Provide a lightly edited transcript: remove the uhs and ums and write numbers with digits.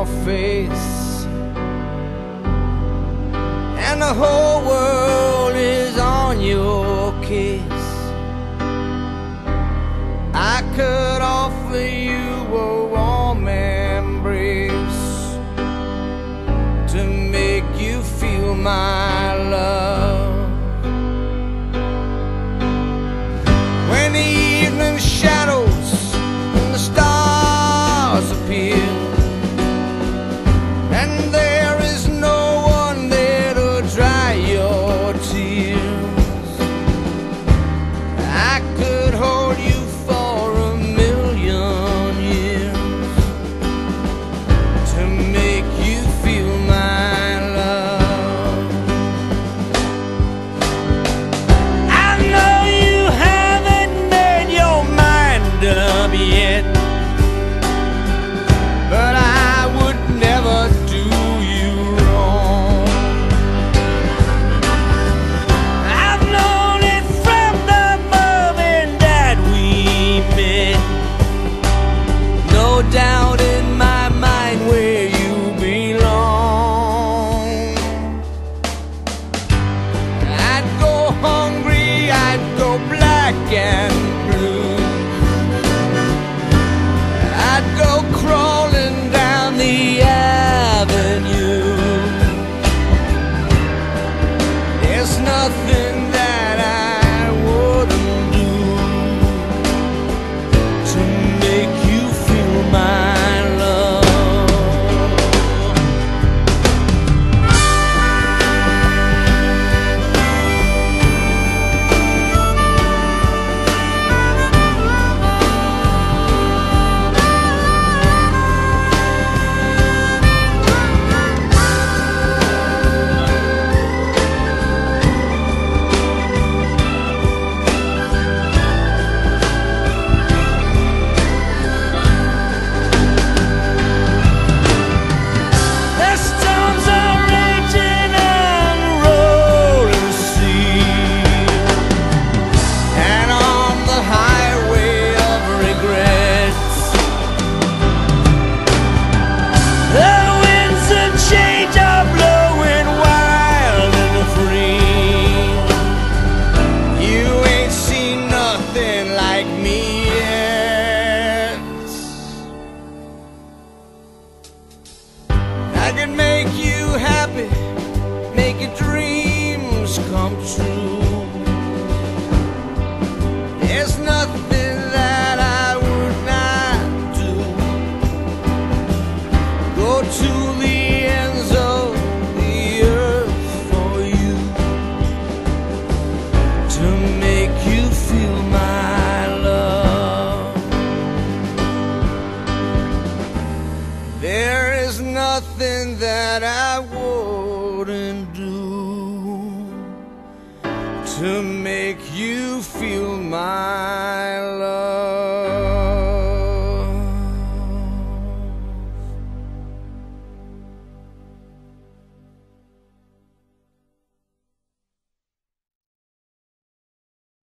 face, and the whole world is on your case. I could offer you a warm embrace to make you feel my love. When the evening shadows and the stars appear, and there is no one there to dry your tears, I could hold you for a million years to make you feel my love. I know you haven't made your mind up yet, but I would never do you wrong. I've known it from the moment that we met. No doubt in my mind where you belong. I'd go hungry, I'd go black and blue, I'd go crawling down the avenue. There's nothing that I wouldn't do to make you feel my love. The storms are raging and rolling sea, and on the highway of regrets, the winds of change are blowing wild and free. You ain't seen nothing like me yet. I can make you happy, make your dreams come true. There's nothing that I would not do. Go to the ends of the earth for you to make you feel my love. There is nothing that I wouldn't do to make you feel my